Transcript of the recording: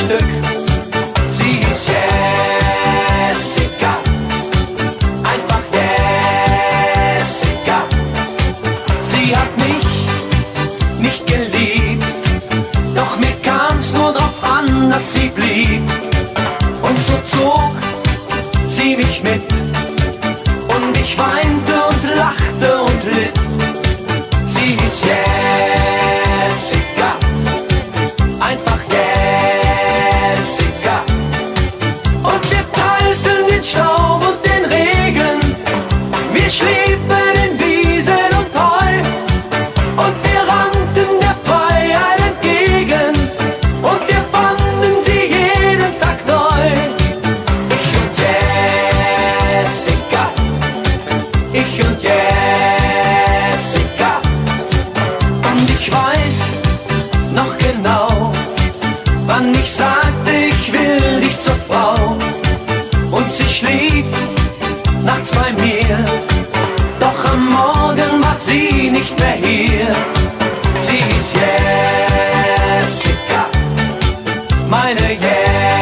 Stück. Sie ist Jessica, einfach Jessica. Sie hat mich nicht geliebt, doch mir kam's nur drauf an, dass sie blieb. Und so zog sie mich mit und ich weinte und lachte und litt. Sie ist Jessica, einfach Jessica. Und wir teilten den Staub und den Regen, wir schliefen in Wiesen und Heu und wir rannten der Freiheit entgegen und wir fanden sie jeden Tag neu. Ich und Jessica, ich und Jessica. Und ich weiß noch genau, wann ich sagte, ich will dich zur Frau. Und sie schlief nachts bei mir, doch am Morgen war sie nicht mehr hier. Sie hieß Jessica, meine Jessica.